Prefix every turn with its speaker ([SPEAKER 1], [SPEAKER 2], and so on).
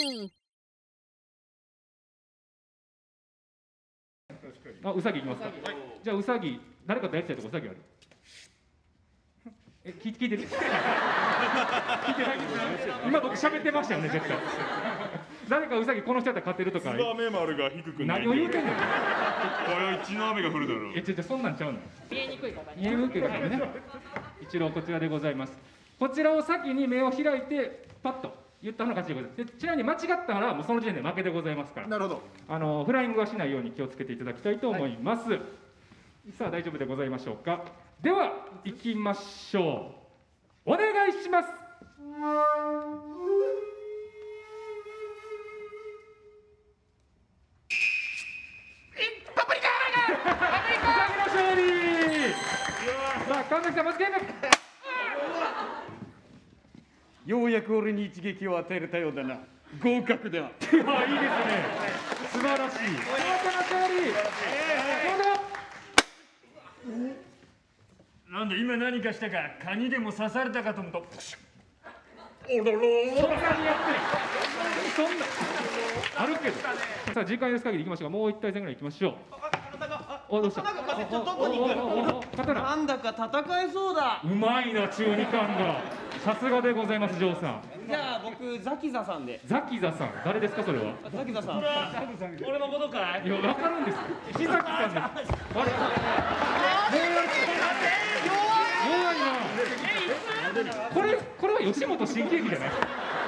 [SPEAKER 1] あ、うさぎいきますか。じゃあうさぎ、誰かとやりたいとこうさぎある。聞いてる。聞いてない。今僕喋ってましたよね、絶対。誰かうさぎこの人やったら勝てるとか。
[SPEAKER 2] ツバメ丸が低くない。
[SPEAKER 1] 何を言うてんの。
[SPEAKER 2] 今宵血の雨が降るだろう。
[SPEAKER 1] そんなんちゃうの。
[SPEAKER 3] 見えにくい方に。
[SPEAKER 1] 見えにくい方にね。一郎こちらでございます。こちらを先に目を開いてパッと言ったのが勝ちでございます。ちなみに間違ったらもうその時点で負けでございますから。
[SPEAKER 4] なるほど。
[SPEAKER 1] フライングはしないように気をつけていただきたいと思います。はい、さあ大丈夫でございましょうか。では行きましょう。お願いします。
[SPEAKER 3] パプリカ。
[SPEAKER 1] うさぎの勝利。さあ神崎さんまずゲーム。
[SPEAKER 4] ようやく俺に一撃を与えれたようだな。合格だ。
[SPEAKER 1] いいですね。素晴らしい。神崎の勝利。
[SPEAKER 5] なんだ今何かしたか、カニでも刺されたかと思うと、
[SPEAKER 1] そんなにやってない。そんなあるけど。さあ時間許す限りいきましょうか。もう一対戦ぐらいいきましょう。お、どうした。刀。
[SPEAKER 6] なんだか戦えそうだ。
[SPEAKER 1] うまいな中二感が。さすがでございますジョーさん。
[SPEAKER 6] じゃあ僕ザキザさんで。
[SPEAKER 1] ザキザさん、誰ですかそれは。
[SPEAKER 6] ザキザさん。
[SPEAKER 5] 俺のことかい。
[SPEAKER 1] いやわかるんですよ。木崎さんです。あれ。弱いな。これは吉本新喜劇じゃない。